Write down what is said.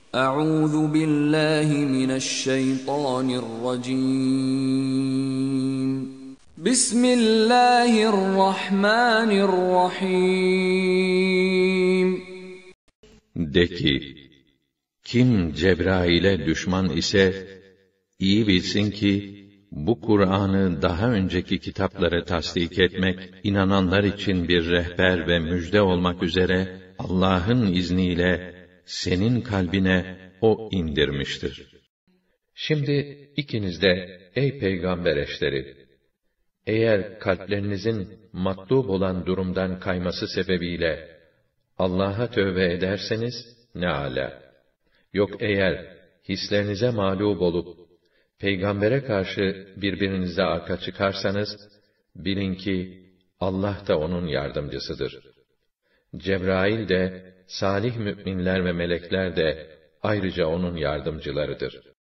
أعوذ بالله من الشيطان الرجيم بسم الله الرحمن الرحيم De ki, kim Cebrail'e düşman ise, iyi bilsin ki, bu Kur'an'ı daha önceki kitapları tasdik etmek, inananlar için bir rehber ve müjde olmak üzere, Allah'ın izniyle, senin kalbine o indirmiştir. Şimdi ikiniz de, ey peygamber eşleri, eğer kalplerinizin matlub olan durumdan kayması sebebiyle, Allah'a tövbe ederseniz, ne âlâ. Yok eğer, hislerinize mağlup olup, peygambere karşı birbirinize arka çıkarsanız, bilin ki, Allah da onun yardımcısıdır. Cebrail de, salih müminler ve melekler de, ayrıca onun yardımcılarıdır.